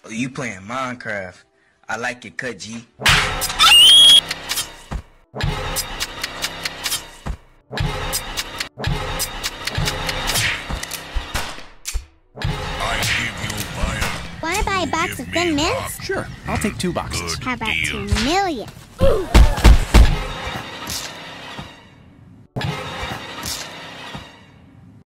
Oh, you playing Minecraft. I like your cut, G. Want to buy a box of Thin Mints? Sure, I'll take 2 boxes. How about 2 million?